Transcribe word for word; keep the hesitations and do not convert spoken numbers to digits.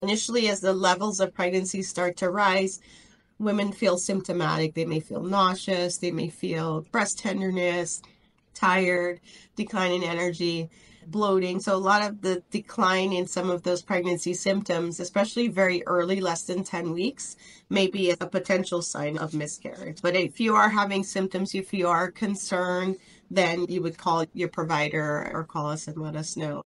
Initially, as the levels of pregnancy start to rise, women feel symptomatic. They may feel nauseous, they may feel breast tenderness, tired, decline in energy, bloating. So a lot of the decline in some of those pregnancy symptoms, especially very early, less than ten weeks, may be a potential sign of miscarriage. But if you are having symptoms, if you are concerned, then you would call your provider or call us and let us know.